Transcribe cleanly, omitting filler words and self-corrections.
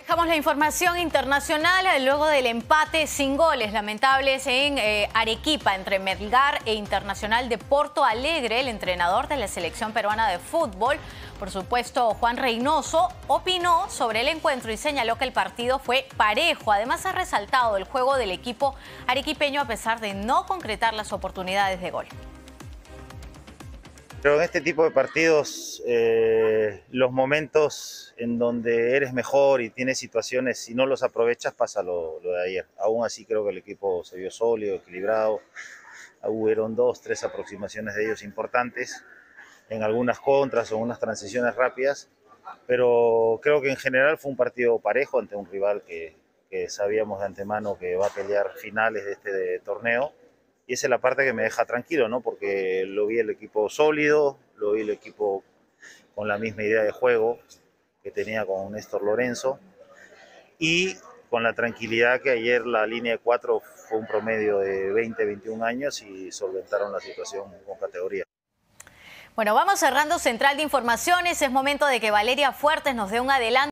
Dejamos la información internacional luego del empate sin goles lamentables en Arequipa entre Melgar e Internacional de Porto Alegre. El entrenador de la selección peruana de fútbol, por supuesto Juan Reynoso, opinó sobre el encuentro y señaló que el partido fue parejo. Además ha resaltado el juego del equipo arequipeño a pesar de no concretar las oportunidades de gol. Pero en este tipo de partidos, los momentos en donde eres mejor y tienes situaciones, si no los aprovechas, pasa lo de ayer. Aún así creo que el equipo se vio sólido, equilibrado. Hubieron 2, 3 aproximaciones de ellos importantes, en algunas contras o unas transiciones rápidas, pero creo que en general fue un partido parejo ante un rival que sabíamos de antemano que va a pelear finales de este torneo. Y esa es la parte que me deja tranquilo, ¿no? Porque lo vi el equipo sólido, lo vi el equipo con la misma idea de juego que tenía con Néstor Lorenzo y con la tranquilidad que ayer la línea de 4 fue un promedio de 20-21 años y solventaron la situación con categoría. Bueno, vamos cerrando Central de Informaciones. Es momento de que Valeria Fuertes nos dé un adelanto.